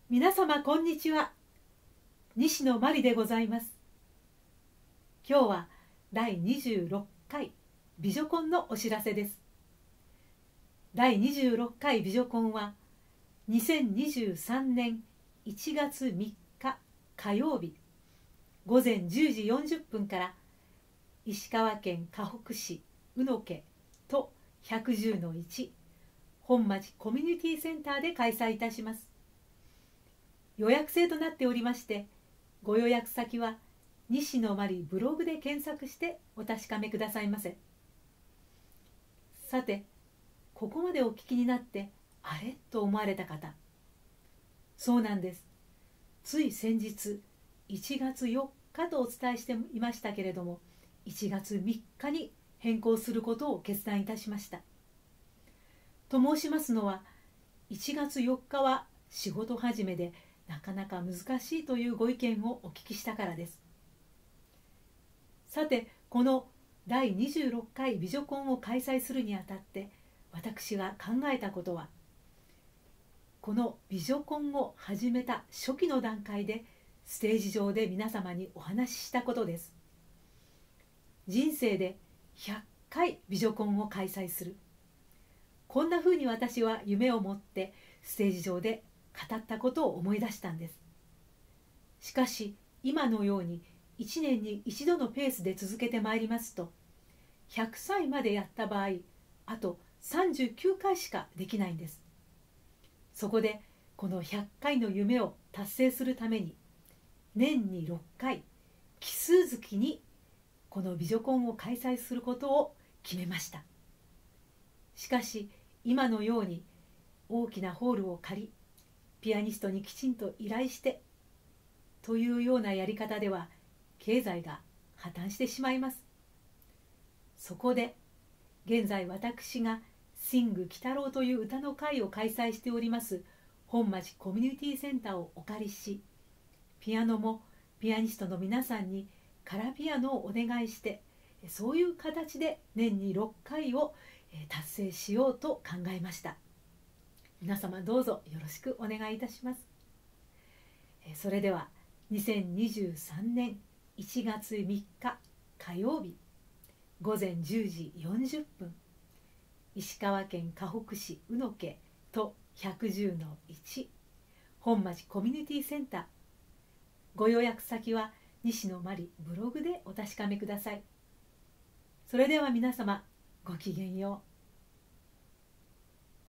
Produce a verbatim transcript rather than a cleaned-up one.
皆様こんにちは。西野真理でございます。今日はだいにじゅうろっかい美女コンのお知らせです。だいにじゅうろっかい美女コンはにせんにじゅうさんねんいちがつみっか火曜日ごぜんじゅうじよんじゅっぷんから石川県かほく市宇野家とひゃくじゅうのいち本町コミュニティセンターで開催いたします。予約制となっておりまして、ご予約先は西野真理ブログで検索してお確かめくださいませ。さて、ここまでお聞きになってあれと思われた方、そうなんです。つい先日いちがつよっかとお伝えしていましたけれども、いちがつみっかに変更することを決断いたしました。と申しますのは、いちがつよっかは仕事始めでなかなか難しいというご意見をお聞きしたからです。さて、このだいにじゅうろっかい美女コンを開催するにあたって私が考えたことは、この美女コンを始めた初期の段階でステージ上で皆様にお話ししたことです。人生でひゃっかい美女コンを開催する、こんなふうに私は夢を持ってステージ上で語ったことを思い出したんです。しかし今のようにいちねんに一度のペースで続けてまいりますと、ひゃくさいまでやった場合あとさんじゅうきゅうかいしかできないんです。そこでこのひゃっかいの夢を達成するために年にろっかい奇数月にこの美女コンを開催することを決めました。しかし今のように大きなホールを借り、ピアニストにきちんと依頼してというようなやり方では経済が破綻してしまいます。そこで現在私がシング鬼太郎という歌の会を開催しております本町コミュニティセンターをお借りし、ピアノもピアニストの皆さんにカラーピアノをお願いして、そういう形で年にろっかいを達成しようと考えました。皆様どうぞよろしくお願いいたします。それではにせんにじゅうさんねんいちがつみっか火曜日ごぜんじゅうじよんじゅっぷん、石川県かほく市宇野家とひゃくじゅうのいち本町コミュニティセンター、ご予約先は西野真理ブログでお確かめください。それでは皆様ごきげんよう。